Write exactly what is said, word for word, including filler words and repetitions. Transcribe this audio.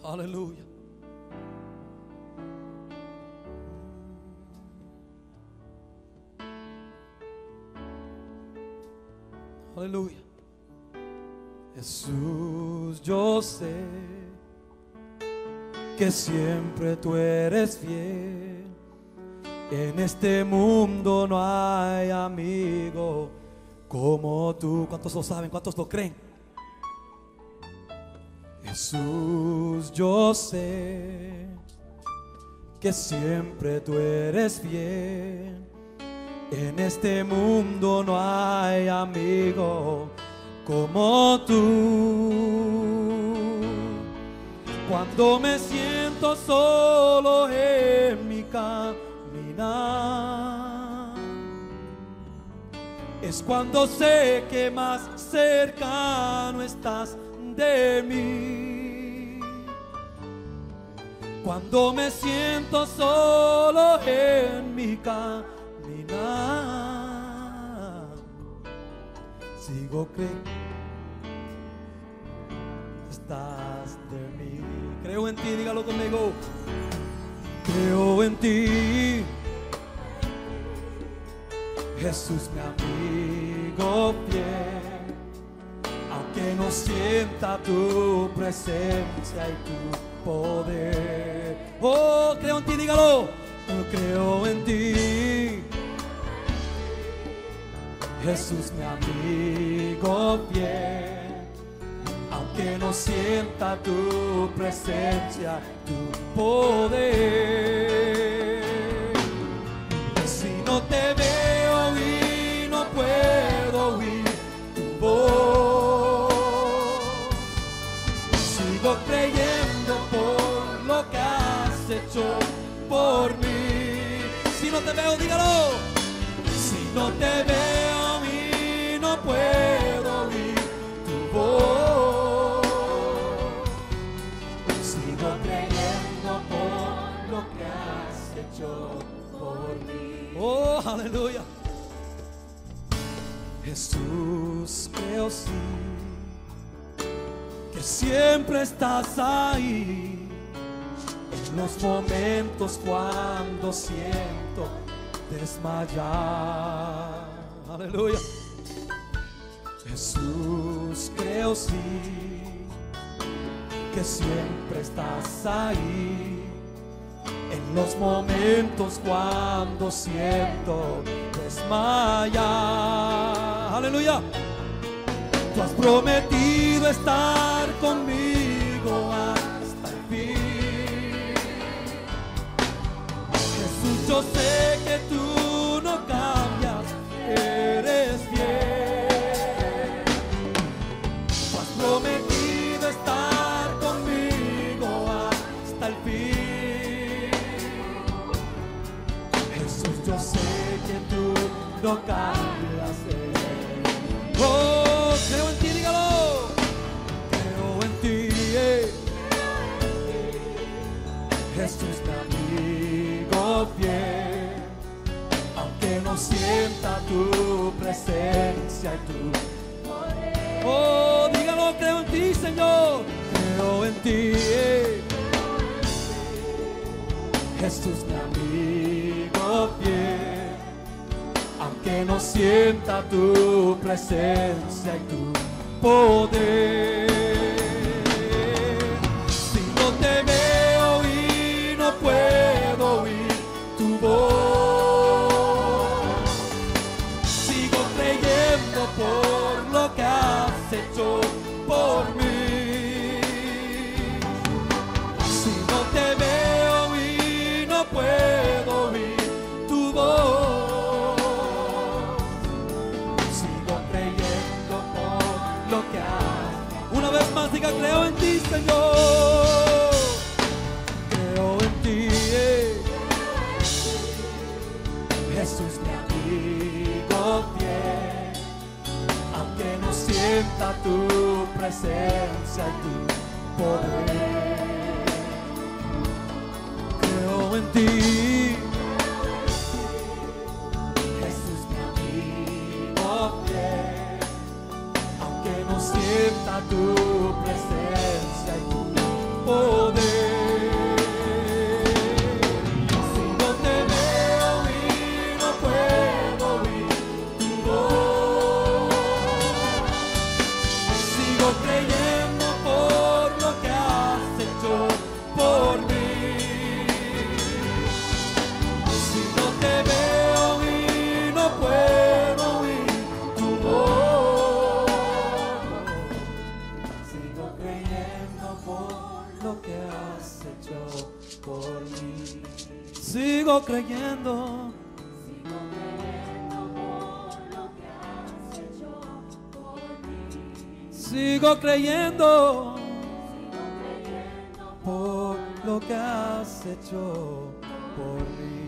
Aleluya. Aleluya. Jesús, yo sé que siempre tú eres fiel. En este mundo no hay amigo como tú. ¿Cuántos lo saben? ¿Cuántos lo creen? Jesús, yo sé que siempre tú eres fiel. En este mundo no hay amigo como tú. Cuando me siento solo en mi caminar, es cuando sé que más cercano estás de mí. Cuando me siento solo en mi caminar, sigo creyendo estás de mí. Creo en ti, dígalo conmigo. Creo en ti, Jesús, mi amigo fiel. Aunque no sienta tu presencia y tu poder. Oh, creo en ti, dígalo. Yo creo en ti, Jesús, mi amigo fiel. Aunque no sienta tu presencia, tu poder. Si no te veo y no puedo oír tu voz, sigo creyendo por lo que has hecho por mí. Si no te veo, dígalo. Si no te veo y no puedo oír tu voz, sigo creyendo por lo que has hecho por mí. Oh, aleluya. Jesús, creo sí que siempre estás ahí. En los momentos cuando siento desmayar. Aleluya. Jesús, creo sí que siempre estás ahí. En los momentos cuando siento desmayar. Aleluya. Tú has prometido estar conmigo hasta el fin. Yo sé que tú no cambias, eres fiel. Tú has prometido estar conmigo hasta el fin. Jesús, yo sé que tú no cambias. Oh, creo en ti, dígalo. Creo en ti, eh. Jesús, mi amigo fiel, aunque no sienta tu presencia y tu poder. Oh, dígalo, creo en ti, Señor. Creo en ti, eh. Jesús, mi amigo fiel, aunque no sienta tu presencia y tu poder. Si no te veo y no puedo oír tu voz, sigo creyendo por lo que has hecho por mí. Si no te veo y no puedo oír tu voz, sigo creyendo por lo que has. Una vez más diga, creo en ti, Señor. Creo en ti, eh. Jesús, mi amigo fiel, aunque no sienta tu presencia y tu poder. Creo en ti, Jesús, mi amigo fiel, aunque no sienta tu presencia y tu poder. Si no te veo y no puedo oír tu voz, sigo creyendo por lo que has hecho por mí. Si no te veo y no puedo oír tu voz, sigo creyendo por lo que has hecho por mí. Sigo creyendo. Sigo creyendo por lo que has hecho por mí. Sigo creyendo Sigo creyendo por lo que has hecho por mí.